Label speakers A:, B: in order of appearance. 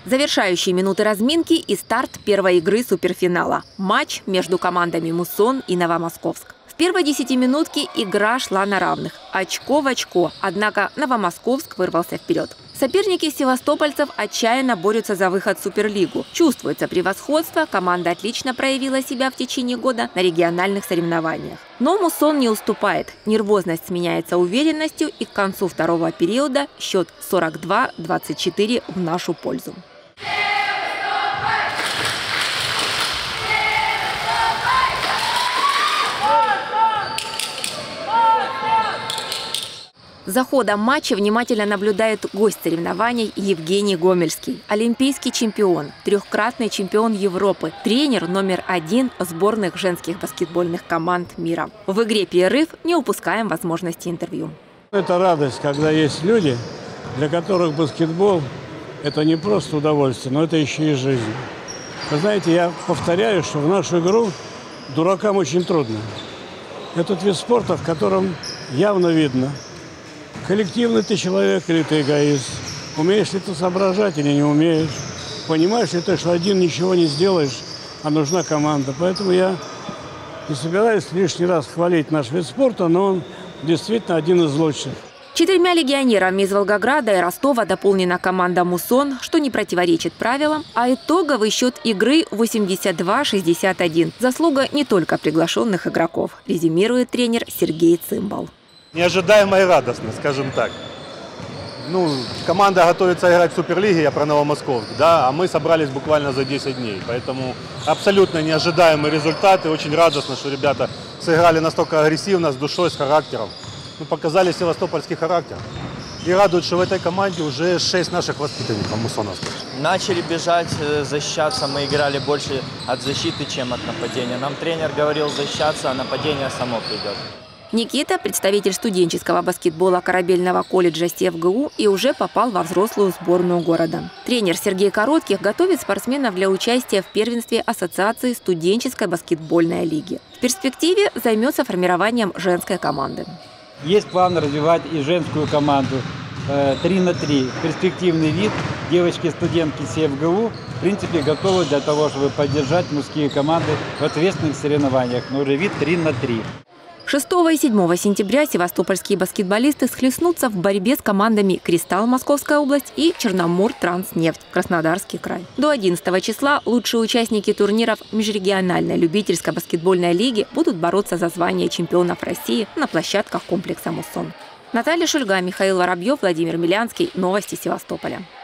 A: Завершающие минуты разминки и старт первой игры суперфинала. Матч между командами «Муссон» и «Новомосковск». В первой 10-минутке игра шла на равных. Очко в очко. Однако «Новомосковск» вырвался вперед. Соперники севастопольцев отчаянно борются за выход в Суперлигу. Чувствуется превосходство. Команда отлично проявила себя в течение года на региональных соревнованиях. Но «Муссон» не уступает. Нервозность сменяется уверенностью, и к концу второго периода счет 42-24 в нашу пользу. За ходом матча внимательно наблюдает гость соревнований Евгений Гомельский. Олимпийский чемпион, трехкратный чемпион Европы, тренер номер 1 сборных женских баскетбольных команд мира. В игре «Перерыв» не упускаем возможности интервью.
B: Это радость, когда есть люди, для которых баскетбол – это не просто удовольствие, но это еще и жизнь. Вы знаете, я повторяю, что в нашу игру дуракам очень трудно. Этот вид спорта, в котором явно видно, коллективный ты человек или ты эгоист? Умеешь ли ты соображать или не умеешь? Понимаешь ли ты, что один ничего не сделаешь, а нужна команда? Поэтому я не собираюсь лишний раз хвалить наш вид спорта, но он действительно один из лучших. 4 легионерами из Волгограда и Ростова дополнена команда «Муссон», что не противоречит правилам, а итоговый счет игры 82-61. Заслуга не только приглашенных игроков, резюмирует тренер Сергей Цимбал.
C: Неожидаемо и радостно, скажем так. Команда готовится играть в Суперлиге, я про Новомосковск, да, а мы собрались буквально за 10 дней. Поэтому абсолютно неожидаемый результат, и очень радостно, что ребята сыграли настолько агрессивно, с душой, с характером. Показали севастопольский характер. И радует, что в этой команде уже 6 наших воспитанников муссоновских.
D: Начали бежать, защищаться, мы играли больше от защиты, чем от нападения. Нам тренер говорил защищаться, а нападение само придет.
A: Никита – представитель студенческого баскетбола корабельного колледжа СевГУ и уже попал во взрослую сборную города. Тренер Сергей Коротких готовит спортсменов для участия в первенстве Ассоциации студенческой баскетбольной лиги. В перспективе займется формированием женской команды.
E: Есть план развивать и женскую команду 3 на 3. Перспективный вид. Девочки-студентки СевГУ в принципе готовы для того, чтобы поддержать мужские команды в ответственных соревнованиях. Но уже вид 3 на 3.
A: 6 и 7 сентября севастопольские баскетболисты схлестнутся в борьбе с командами «Кристалл» Московская область и «Черномортранснефть» Краснодарский край. До 11 числа лучшие участники турниров межрегиональной любительской баскетбольной лиги будут бороться за звание чемпионов России на площадках комплекса «Муссон». Наталья Шульга, Михаил Воробьев, Владимир Милянский. Новости Севастополя.